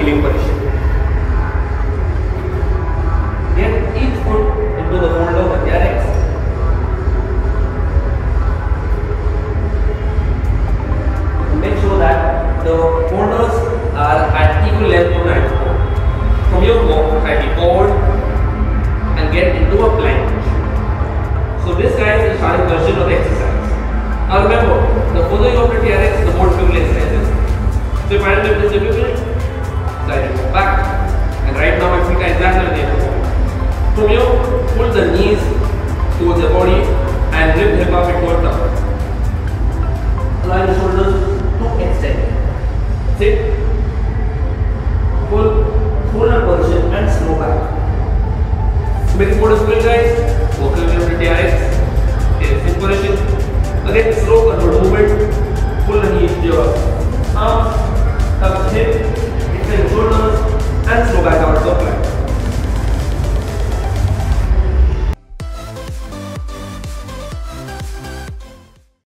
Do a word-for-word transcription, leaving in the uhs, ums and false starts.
holding position. Get each foot into the fold of the T R X. Make sure that the folders are at equal length from the hand. From your go, try to forward and get into a plank. So this guys is the starting version of the exercise. Now remember, the further you go to T R X, the more difficult exercise is. So if I am doing this difficult, slide it back. And right now my feet are exactly on the other. From here, pull the knees towards the body and lift hip up towards the top. Allow the shoulders to extend. Sit. Pull, hold on position and slow back. To make it more difficult guys, walk away from the T R X. Sit position. Again, slow control.